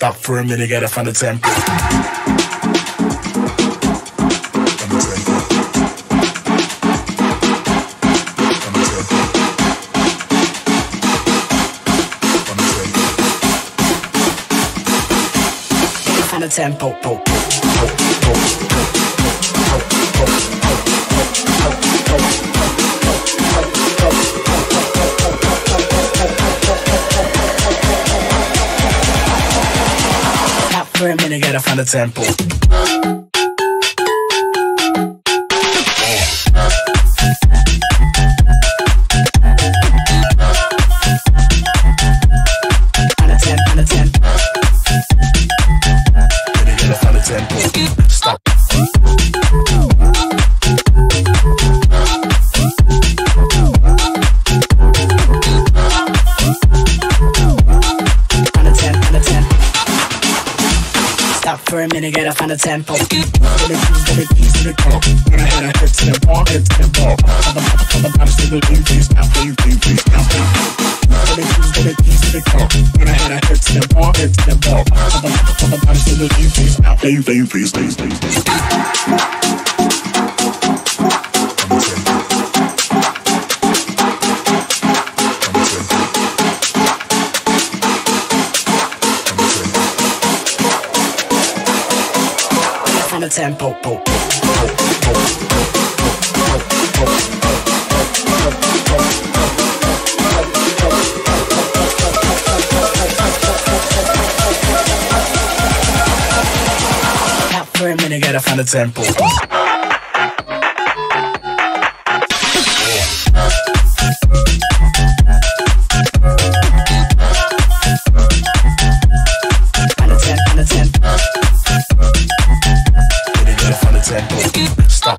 Stop for a minute, gotta find the tempo. Find the tempo. For a minute, gotta find the tempo. Find the tempo. Minute, gotta find the tempo. Stop. Stop for a minute, gotta find a tempo. Get the keys to the car. Gonna head a head to the bar, head to the bar. All the bodies to the lean, now, lean, now. Get the keys to the car. Gonna head a head to the bar, head to the bar. All the bodies to the lean, now, lean, find the tempo. Stop for a minute, gotta find the tempo. Stop.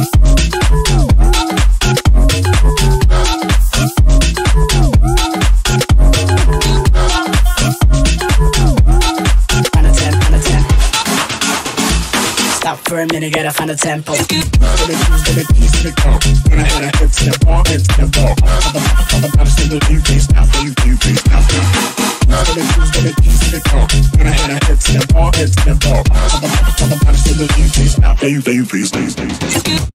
Stop for a minute, gotta find a tempo. Get the keys to the car. Gonna head a head to the bar, head to the bar. All the bodies to the lean, now, lean, now. Get the keys to the car. Gonna head a head to the bar, head to the bar. All the bodies to the lean, now, lean.